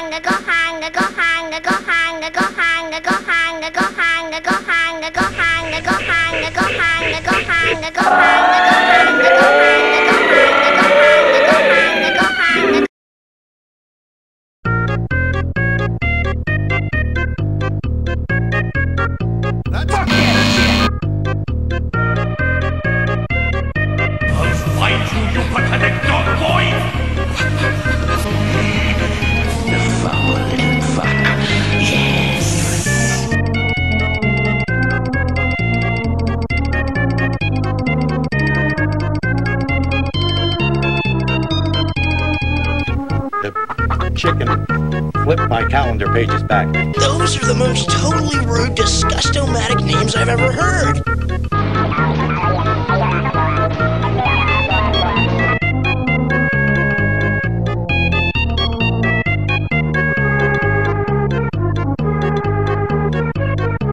Chicken. Flip my calendar pages back. Those are the most totally rude, disgusto-matic names I've ever heard.